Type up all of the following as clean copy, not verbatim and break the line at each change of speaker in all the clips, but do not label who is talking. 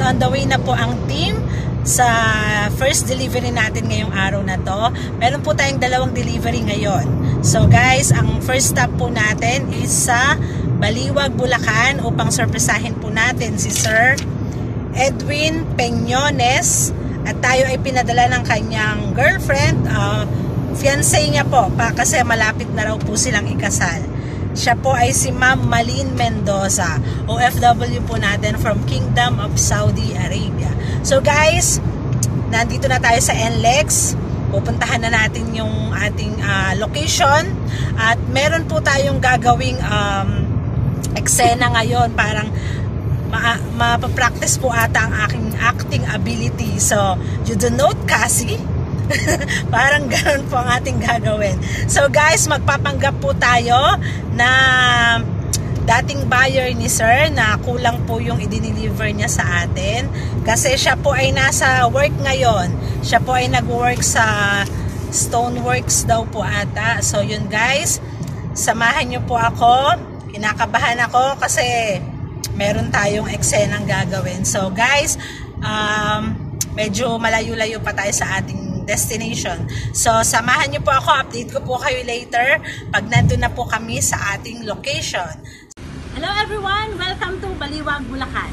on the way na po ang team sa first delivery natin ngayong araw na to. Meron po tayong dalawang delivery ngayon. So guys, ang first stop po natin is sa Baliwag, Bulacan upang surpresahin po natin si Sir Leendwin Peñones. At tayo ay pinadala ng kanyang girlfriend, fiancé niya po, kasi malapit na raw po silang ikasal. Siya po ay si Ma'am Leendwin Mendoza, OFW po natin from Kingdom of Saudi Arabia. So guys, nandito na tayo sa NLEX. Pupuntahan na natin yung ating location. At meron po tayong gagawing eksena ngayon. Parang mapapractice po ata ang aking acting ability. So, you do note, Cassie? Parang ganoon po ang ating gagawin. So guys, magpapanggap po tayo na dating buyer ni Sir na kulang po yung i-deliver niya sa atin. Kasi siya po ay nasa work ngayon. Siya po ay nag-work sa Stoneworks daw po ata. So yun guys, samahan niyo po ako. Kinakabahan ako kasi meron tayong eksenang gagawin. So guys, medyo malayo-layo pa tayo sa ating destination. So, samahan niyo po ako. Update ko po kayo later pag nandun na po kami sa ating location. Hello everyone! Welcome to Baliwag, Bulacan.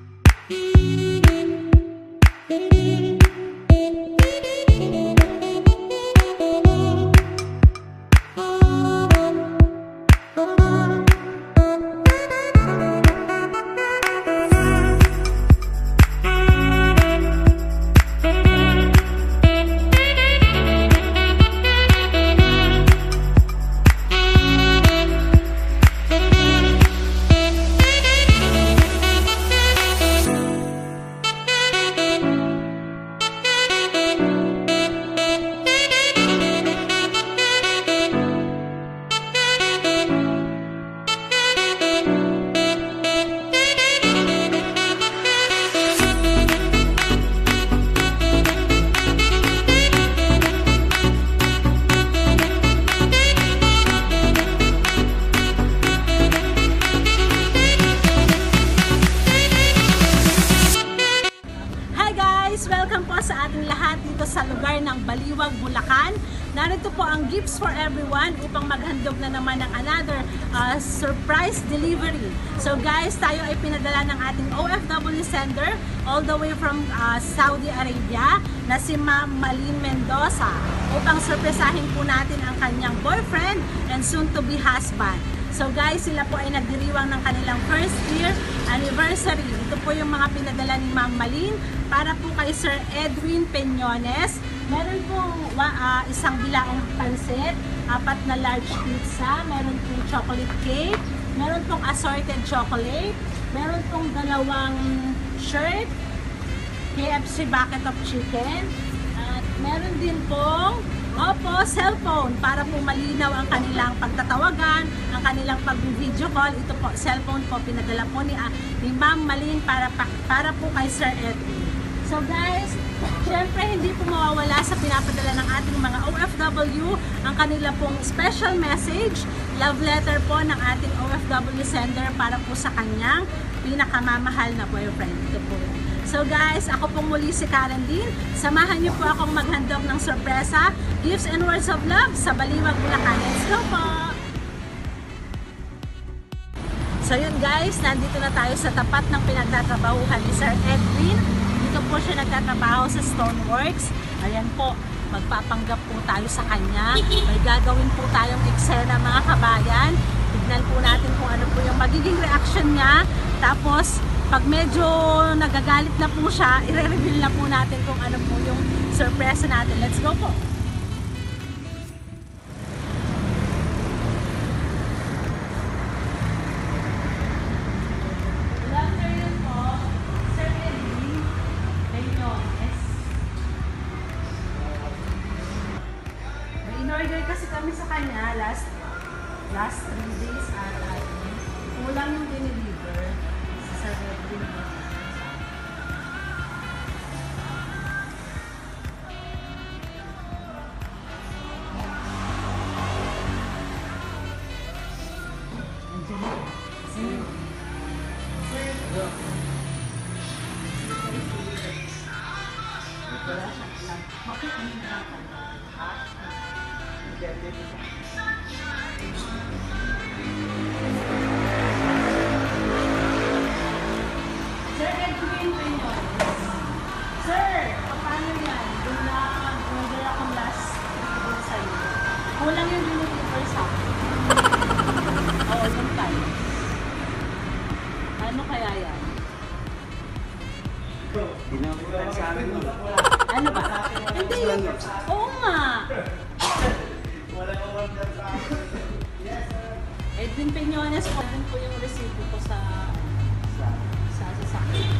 Welcome po sa ating lahat dito sa lugar ng Baliwag, Bulacan. Narito po ang Gifts for Everyone upang maghandog na naman ng another surprise delivery. So guys, tayo ay pinadala ng ating OFW sender all the way from Saudi Arabia na si Ma'am Leendwin Mendoza upang surpresahin po natin ang kanyang boyfriend and soon to be husband. So guys, sila po ay nagdiriwang ng kanilang first year anniversary. Ito po yung mga pinadala ni Ma'am Leendwin para po kay Sir Leendwin Peñones. Meron pong isang bilaong pansit, 4 na large pizza, meron pong chocolate cake, meron pong assorted chocolate, meron pong 2 shirt, KFC bucket of chicken, at meron din pong cellphone para po malinaw ang kanilang pagtatawagan, ang kanilang pag-video call. Ito po, cellphone po, pinadala po ni Ma'am Leendwin para po kay Sir Leendwin. So guys, syempre hindi po mawawala sa pinapadala ng ating mga OFW ang kanila pong special message, love letter po ng ating OFW sender para po sa kanyang pinakamamahal na boyfriend. Ito po. So guys, ako pong muli si Karen Lynn. Samahan niyo po akong maghandog ng sorpresa, gifts and words of love sa Baliwag, Bulacan. Let's go po! So yun guys, nandito na tayo sa tapat ng pinagtatrabahuhan ni Sir Leendwin. Dito po siya nagtatrabaho sa Stoneworks. Ayan po, magpapanggap po tayo sa kanya. May gagawin po tayong eksena mga kabayan. Tignan po natin kung ano po yung magiging reaction niya. Tapos, pag medyo nagagalit na po siya, i-reveal na po natin kung ano po yung surprise natin. Let's go po! Good afternoon po, Sir Leendwin Peñones. May in-order kasi kami sa kanya last 3 days at kulang yung diniliver. Sir Leendwin. Sir Leendwin Mendoza. Sir, paano yan? Doon na order akong last doon sa'yo. Kulang yung deliver sa akin. Oo, yung tayo. Ano kaya yan?
Dinabutan sa akin mo.
Ano ba? Hindi. Oo nga. Leendwin Peñones po. Yan po yung resibo ko sa sasakyan.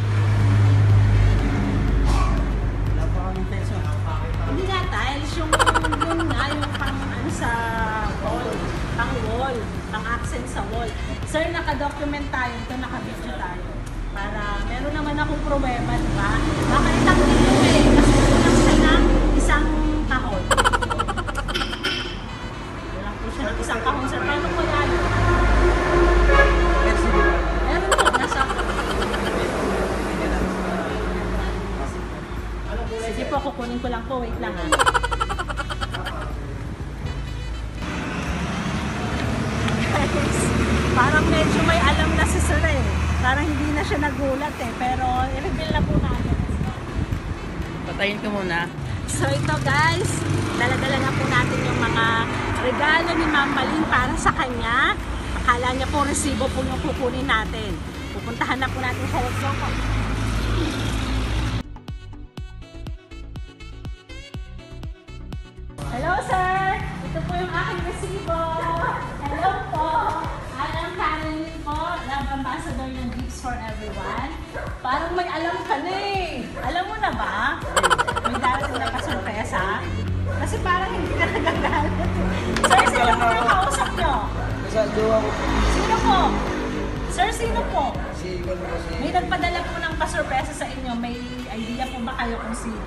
Wala pa kaming peso.
Hindi nga tiles, yung nga, yung pang ano sa wall, pang wall, pang accent sa wall. Sir, naka-document tayo, ito naka-video tayo. Para meron naman akong problema, di ba? Baka itang nito eh, kasi kulang siya ng isang kahon. Kulang po siya ng isang kahon, sir. Paano po yan? Meron po, nasa... Sige po, kukunin ko lang po. Wait lang ha. Guys, parang medyo may alam na si sir eh. Parang hindi na siya nagulat eh. Pero i-reveal na po natin.
Patayin ka muna.
So ito guys, dala-dala na po natin yung mga regalo ni Ma'am Malin para sa kanya. Akala niya po resibo po yung kukunin natin. Pupuntahan na po natin sa Lexoco. Hello sir! Ito po yung aking resibo. Hello po! I am Caroline po, Love Ambassador ng Gifts for Everyone. Parang may alam ka na eh. Alam mo na ba? May darating na pa-surpresa. Kasi parang hindi ka nagagalit. Sir, sino po yung kausap nyo?
Sa jowa ko.
Sino po? Sir, sino po?
Si
May nagpadala po ng pa-surpresa sa inyo. May idea po ba kayo kung sino?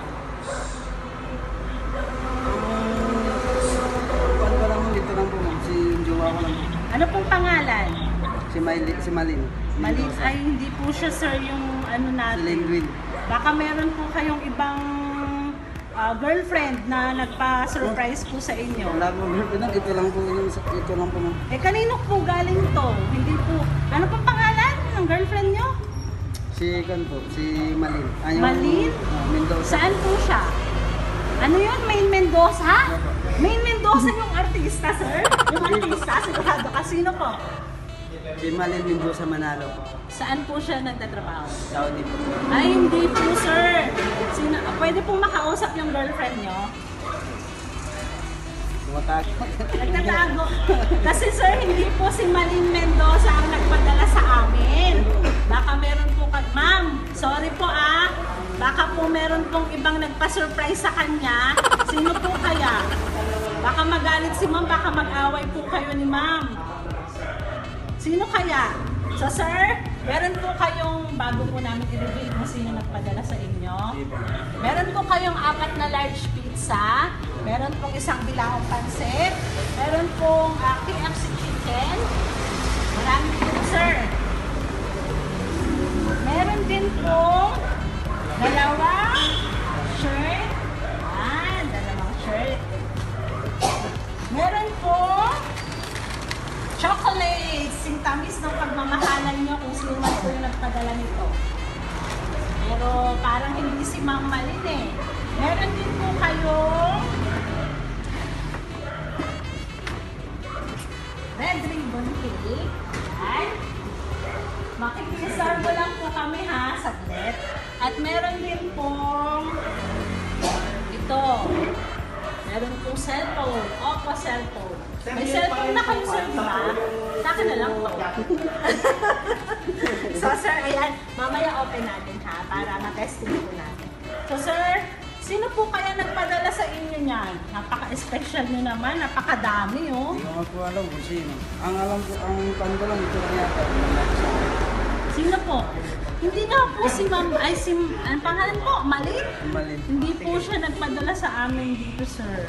Kuan ko lang dito lang po, ma'am. Si jowa ko lang.
Ano pong pangalan?
Si Malin.
Malin ay hindi po siya sir yung ano
Si
natin.
Leendwin.
Baka meron po kayong ibang girlfriend na nagpa-surprise po sa inyo.
Wala po, ito lang po yung ito lang po, ma'am.
Eh kanino po galing to? Hindi po. Ano pong pangalan ng girlfriend nyo?
Si Kan po, si Malin.
Malin?
Mendoza.
Saan po siya? Ano yun? Main Mendoza? Main Mendoza yung artista, sir? Yung artista, sigurado ka. Sino po?
Si Malin Mendoza Manalo.
Saan po siya nagtatrabaho?
Saudi po.
Ay, hindi po, sir. Sino, pwede pong makausap yung girlfriend nyo? Nagtatago. Kasi sir, hindi po si Leendwin Mendoza ang nagpadala sa amin. Baka meron po ma'am, sorry po ah. Baka po meron pong ibang nagpa-surprise sa kanya. Sino po kaya? Baka magalit si ma'am, baka mag-away po kayo ni ma'am. Sino kaya? So sir, meron po kayong, bago po namin i-reveal kung sino nagpadala sa inyo, meron po kayong 4 na large pizza, meron pong isang bilahong pansit, meron pong KFC chicken, marami po sir. Meron din pong dalawang shirt, dalawang shirt. Meron pong chocolates, yung tamis ng pagmamahalan nyo kung sino man po yung nagpadala nito. Pero parang hindi si Ma'am Malin eh. Meron din po kayong red ribbon cake. Yan. Makikiserve lang po kami ha, saglit. At meron din pong ito. Meron pong cellphone, Oppo cellphone. May cellphone na kayo sir, diba? Sa akin na lang po. So sir, ayan, mamaya open natin ha, para ma-testing po natin. So sir, sino po kaya nagpadala sa inyo niyan? Napaka-special nyo naman, napakadami oh.
Hindi ko po alam kung sino. Ang alam ko, ang tanda lang ito lang yata.
Sino po? Hindi nga po si Ma'am, ay si, ang pangalan po, Malin?
Malin.
Hindi po siya nagpadala sa amin dito sir.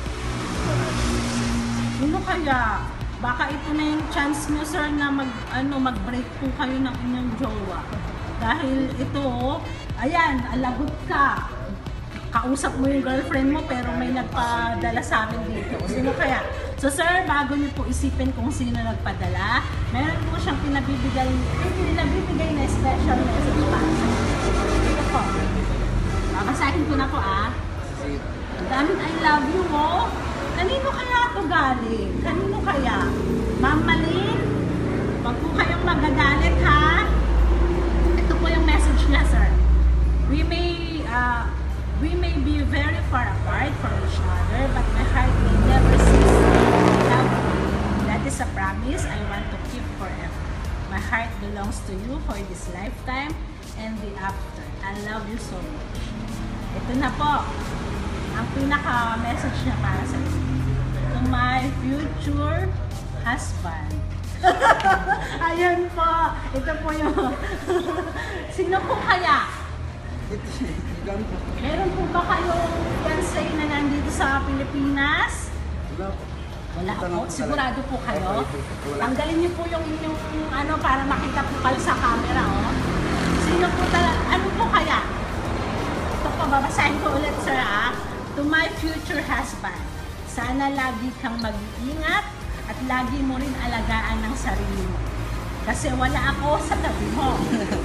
Sino kaya? Baka ito na yung chance nyo sir na mag-break po kayo ng inyong jowa. Dahil ito, ayan, alagot ka. kausap mo yung girlfriend mo pero may nagpadala sa amin dito. Sino kaya? So sir, bago niyo po isipin kung sino nagpadala, meron po siyang pinabibigay na special message para sa inyo. Ito po. Babasahin ko na po Ang daming I love you mo. Kanino kaya ito galing? Kanino kaya? Ma'am Malin? Huwag po kayong magagalit ha. Ito po yung message niya sir. We may be very far apart from each other, but my heart will never cease to love you. That is a promise I want to keep forever. My heart belongs to you for this lifetime and the after. I love you so much. Ito na po, ang pinaka-message niya para sa iyo. To my future husband. Ayan po. Ito po yung... Sino po kaya? Meron po ba kayong fiancé na nandito sa Pilipinas? Wala po. Sigurado po kayo? Tanggalin niyo po yung inyong para makita po kayo sa camera. Sino po talaga? Ano po kaya? Ito po, babasahin ko ulit sir To my future husband, sana lagi kang mag-iingat at lagi mo rin alagaan ng sarili mo. Kasi wala ako sa tabi mo.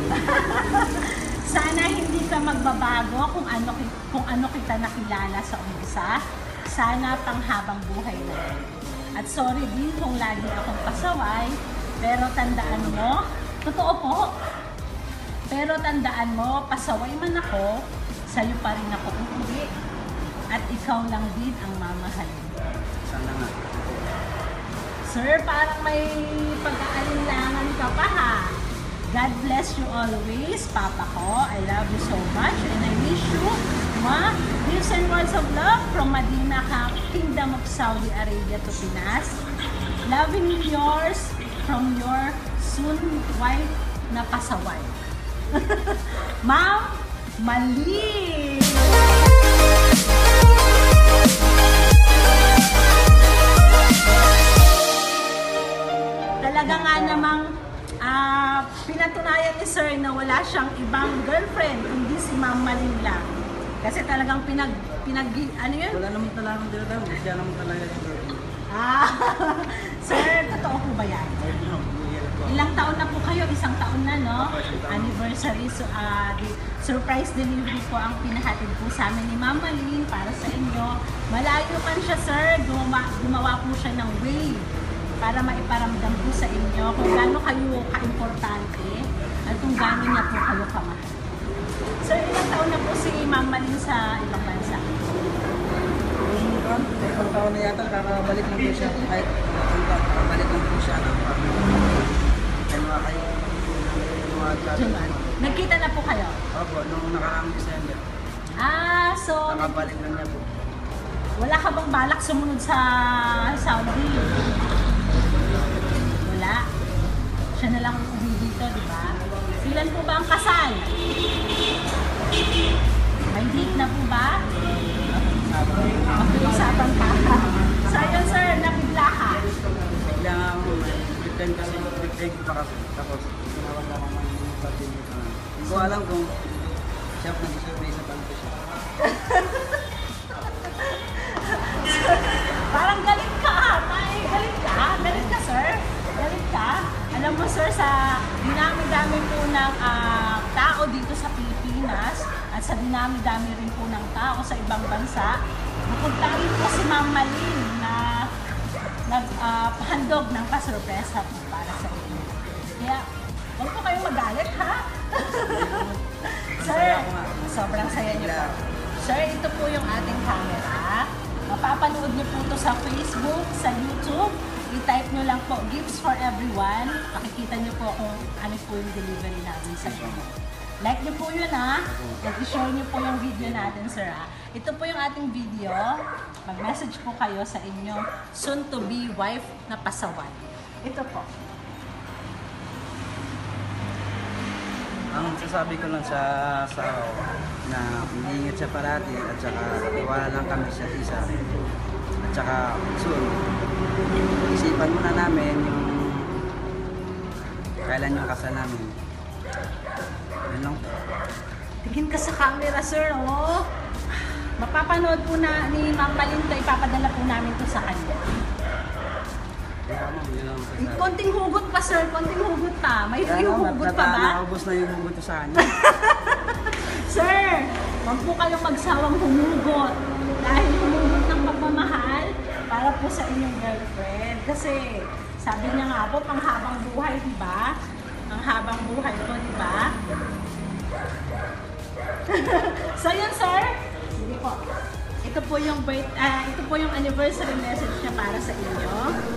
Sana hindi ka magbabago kung ano kita nakilala sa umpisa. Sana panghabang buhay na. At sorry din kung lagi akong pasaway, pero tandaan mo, totoo po, pero tandaan mo, pasaway man ako, sa'yo pa rin ako uuwi. At ikaw lang din ang mamahalin.
Sana nga.
Sir, parang may pag-aalinlangan ka pa ha. God bless you always, Papa ko. I love you so much and I wish you gifts and words of love from Medina, Kingdom of Saudi Arabia to Pinas. Loving yours from your soon wife na pasaway. Ma'am Mali! Talaga nga namang pinatunayan ni Sir na wala siyang ibang girlfriend kundi si Ma'am Malin lang. Kasi talagang ano yun?
Wala naman talaga ng dito. Siya naman talaga yung girlfriend.
Sir, totoo po ba yan? Ilang taon na po kayo? Isang taon na, no? Anniversary. So, surprise delivery po ang pinahatid po sa amin ni Ma'am Malin para sa inyo. Malayo man siya, sir. Gumawa po siya ng way para maiparamdam po sa inyo kung gaano kayo ka-importante at kung gaano niya po kayo kamahal. Sir, ilang taon na po si Ma'am Malin sa ibang bansa?
Isang taon na yata, kakabalik lang po siya. Kahit kakabalik lang po siya.
Nagkita na po kayo?
Opo, nung nakaraang December.
So...
Nakabalik lang niya po.
Wala ka bang balak sumunod sa Saudi? Wala. Siya na lang uwi dito, di ba? Ilan po ba ang kasal? May date na po ba? Mag-uusapan ka. So ayun sir, nabigla ka.
Bigla nga ako, may weekend kasi, weekend pa kasi. Tapos, tinawag ako ng pag-ibig. Hindi ko alam kung siya nag-survey sa banko siya.
Parang galit ka atay. Galit ka? Galit ka sir? Galit ka? Alam mo sir, sa dinami-dami po ng tao dito sa Pilipinas at sa dinami-dami rin po ng tao sa ibang bansa, napuntahin po si Ma'am Malin na nagpahandog ng pasurpresa po para sa inyo. Kaya, huwag po kayong magalit ha? Sir, sobrang saya niyo po. Sir, ito po yung ating camera. Mapapanood niyo po ito sa Facebook, sa YouTube. I-type niyo lang po, Gifts for Everyone. Makikita niyo po kung ano po yung delivery natin sa inyo. Like niyo po yun ha. I-share niyo po yung video natin sir ha. Ito po yung ating video. Mag-message po kayo sa inyong soon-to-be wife na pasaway. Ito po.
Ang sasabi ko lang sa na umiingat siya parati at saka wala lang kami sa isa. At saka soon, isipan muna namin yung kailan yung kasal namin. Yan lang.
Tingin ka sa camera sir oh. Mapapanood po na ni Ma'am Malin to, ipapadala po namin to sa kanya. Konting hugot pa, sir. Konting hugot pa. May free hugot pa ba?
Naubos na yung hugot sa kanya.
Sir, huwag po kayong magsawang humugot. Dahil humugot ng pagmamahal para po sa inyong girlfriend. Kasi sabi niya nga po, panghabang buhay, di ba? Ang habang buhay po, di ba? So yun, sir. Sige po. Ito po yung anniversary message niya para sa inyo.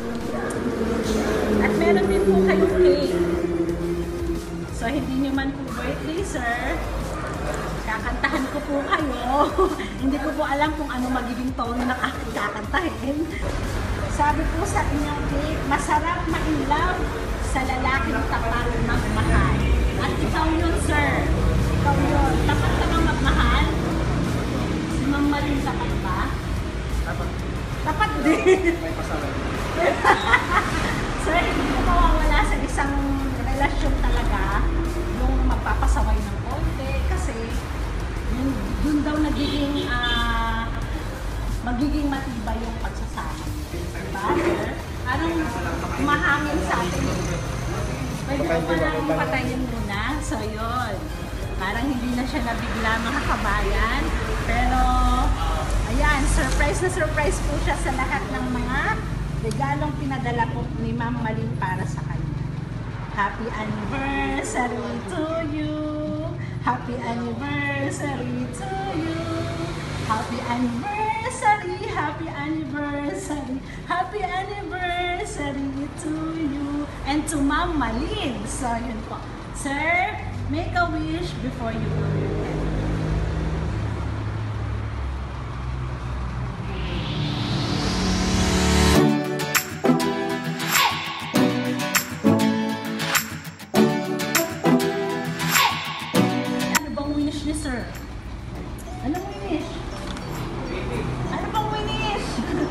At meron din po kayong cake. So hindi niyo man po birthday, sir. Kakantahan ko po kayo. Hindi ko po alam kung ano magiging tono ng aking kakantahin. Sabi po sa inyong cake, masarap ma-inlove sa lalaking tapat magmahal. At ikaw yun, sir. Ikaw yun. Tapat ka bang magmahal? Si Ma'am Malin tapat ba?
Tapat.
Tapat din.
May pasaway.
Sir, hindi ko mawawala sa isang relasyon talaga yung magpapasaway ng konti kasi yun daw magiging matibay yung pagsasama. Diba, sir? Anong mahangin sa atin? Pwede ko pa lang patayin muna. So, yun. Parang hindi na siya nabigla, mga kabayan. Pero, ayan, surprise na surprise po siya sa lahat ng mga regalong pinadala po ni Ma'am Malin para sa kanya. Happy anniversary to you! Happy anniversary to you! Happy anniversary! Happy anniversary! Happy anniversary to you! And to Ma'am Malin! So, yun po. Sir, make a wish before you go to bed. Sir, anong wish? Ano bang wish?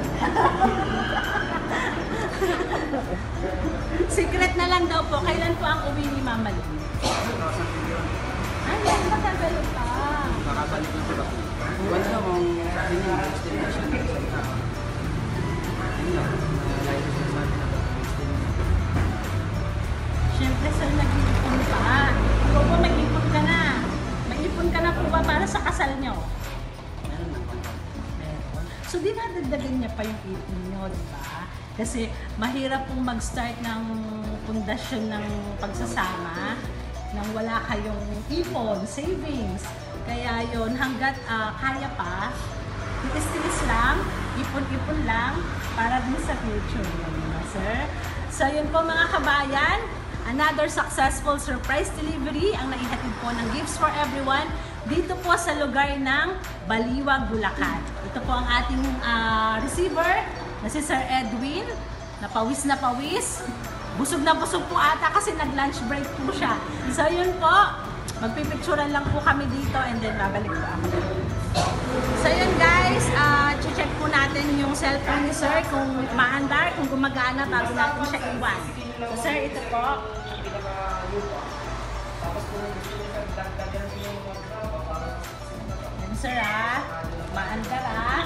Secret na lang daw po. Kailan po ang uwi ni Ma'am Malin? Ay, matagal pa.
Makabalik na sila. Wala na kung sabi niya destination na sa tao. Yun lang.
Siyempre, sir, nag-iipon pa. Ikaw po, mag-iipon ka na. Mag-iipon ka na po ba para sa kasal nyo? So, dinadagdagan niya pa yung ipon nyo, di ba? Kasi mahirap pong mag-start ng pundasyon ng pagsasama nang wala kayong ipon, savings. Kaya yon hanggat kaya pa, tiis-tiis lang, ipon-ipon lang para din sa future nyo, diba, sir? So, yun po mga kabayan, another successful surprise delivery ang naihatid po ng Gifts for Everyone dito po sa lugar ng Baliwag, Bulacan. Ito po ang ating receiver na si Sir Edwin, na pawis na pawis. Busog na busog po ata kasi nag-lunch break po siya. So yun po, magpipicturan lang po kami dito and then babalik po ako. So yun guys, check po natin yung cellphone ni Sir kung maandar, kung gumagana bago natin siya iwan. So Sir, ito po. Yan Sir maandar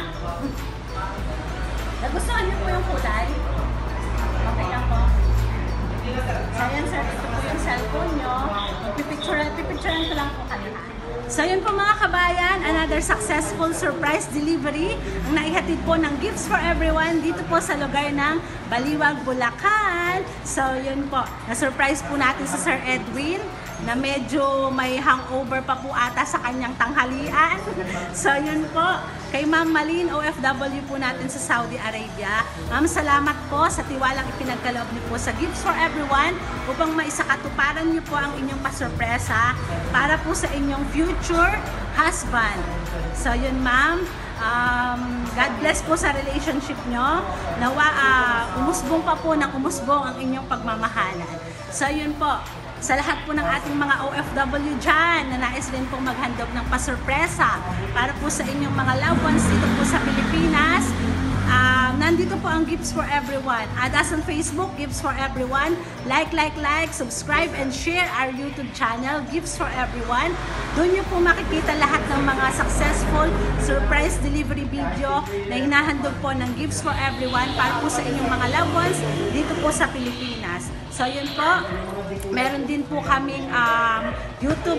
Nagustuhan niyo po yung kulay? Okay lang po. So yan Sir, ito po yung cellphone nyo. Pipicturean ko lang po kanina. So yun po mga kabayan, another successful surprise delivery ang naihatid po ng Gifts for Everyone dito po sa lugar ng Baliwag, Bulacan. So yun po, na-surprise po natin sa Sir Edwin na medyo may hangover pa po ata sa kanyang tanghalian. So yun po, kay Ma'am Malin, OFW po natin sa Saudi Arabia. Ma'am, salamat po sa tiwalang ipinagkaloob niyo po sa Gifts for Everyone upang maisakatuparan niyo po ang inyong pasurpresa para po sa inyong future husband. So yun ma'am, God bless po sa relationship nyo. Nawa, umusbong pa po ng umusbong ang inyong pagmamahalan. So yun po, sa lahat po ng ating mga OFW dyan na nais rin pong maghandog ng pasurpresa para po sa inyong mga loved ones dito po sa Pilipinas, andito po ang Gifts for Everyone. Add us on Facebook, Gifts for Everyone. Like, subscribe and share our YouTube channel, Gifts for Everyone. Doon nyo po makikita lahat ng mga successful surprise delivery video na hinahandog po ng Gifts for Everyone para po sa inyong mga loved ones dito po sa Pilipinas. So yun po, meron din po kaming YouTube,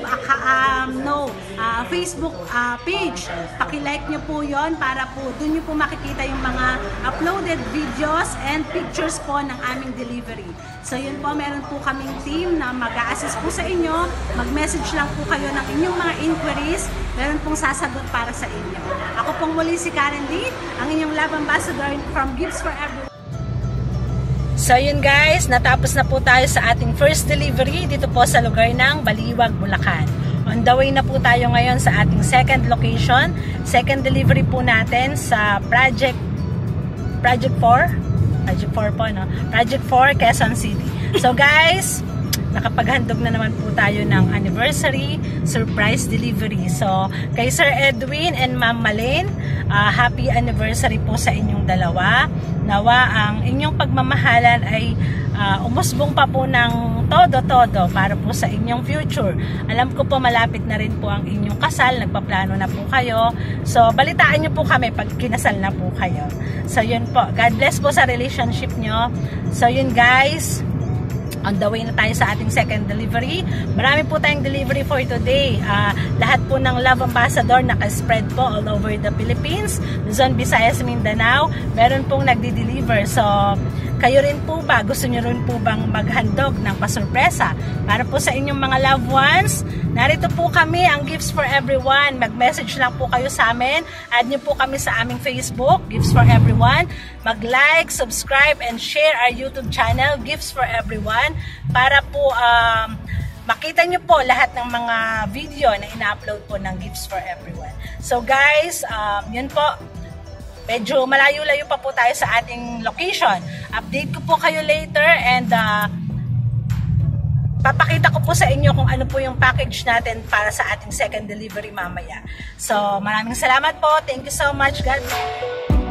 Facebook page. Paki-like nyo po yon para po doon nyo po makikita yung mga uploaded videos and pictures po ng aming delivery. So yun po, meron po kaming team na mag-a-assist po sa inyo. Mag-message lang po kayo ng inyong mga inquiries. Meron pong sasagot para sa inyo. Ako pong muli si Karen Lee, ang inyong love ambassador from Gifts for Everyone. So yun guys, natapos na po tayo sa ating first delivery dito po sa lugar ng Baliwag, Bulacan. On the way na po tayo ngayon sa ating second location. Second delivery po natin sa Project 4 po, no? Project 4, Quezon City. So guys, nakapaghandog na naman po tayo ng anniversary surprise delivery. So, kay Sir Edwin and Ma'am Malene, happy anniversary po sa inyong dalawa. Nawa ang inyong pagmamahalan ay umusbong pa po ng todo-todo para po sa inyong future. Alam ko po malapit na rin po ang inyong kasal, nagpaplano na po kayo. So, balitaan nyo po kami pag kinasal na po kayo. So, yun po. God bless po sa relationship nyo. So, yun guys. On the way na tayo sa ating second delivery. Marami po tayong delivery for today. Lahat po ng Love Ambassador naka-spread po all over the Philippines, Luzon, Visayas, Mindanao. Meron pong nagdi-deliver. So, kayo rin po ba? Gusto nyo rin po bang maghandog ng pasurpresa para po sa inyong mga loved ones? Narito po kami, ang Gifts for Everyone. Mag-message lang po kayo sa amin. Add nyo po kami sa aming Facebook, Gifts for Everyone. Mag-like, subscribe, and share our YouTube channel, Gifts for Everyone. Para po makita nyo po lahat ng mga video na ina-upload po ng Gifts for Everyone. So guys, yun po. Medyo malayo-layo pa po tayo sa ating location. Update ko po kayo later and papakita ko po sa inyo kung ano po yung package natin para sa ating second delivery mamaya. So, maraming salamat po. Thank you so much. God bless.